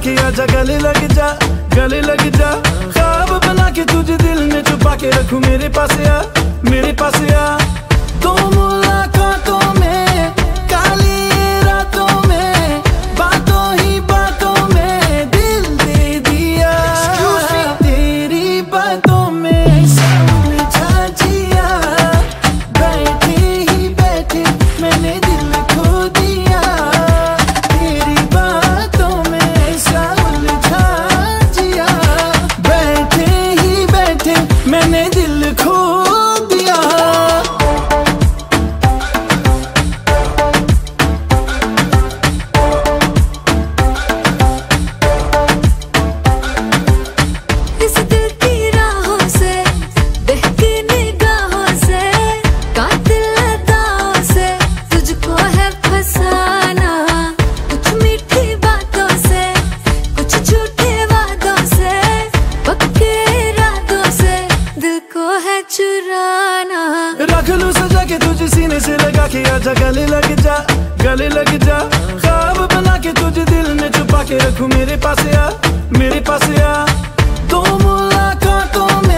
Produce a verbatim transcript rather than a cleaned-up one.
के आजा गले लग जा, गले लग जा। ख्वाब बना के तुझे दिल में छुपा के रखूं, मेरे पास आ, मेरे पास आ। दो मुलाकातों में, काली रातों में, बातों ही बातों में दिल दे दिया। तेरी बातों में ऐसा उलझा जिया, बैठे ही बैठे मैंने दिल खो दिया। तेरी बातों में ऐसा उलझा जिया, बैठे ही बैठे मैंने दिल खो दिया। इस दिल की राहों से, बहकी निगाहों से, कातिल अदाओं से तुझको है फसाना। कुछ मीठी बातों से, कुछ झूठे वादों से, पक्के इरादों से दिल को है चुराना। रख लूं सजा के तुझे सीने से लगा के आजा गले लग जा, गले लग जा। ख्वाब बना के तुझे दिल में छुपा के रखूं, मेरे पास आ, मेरे पास आ। दो मुलाकातों में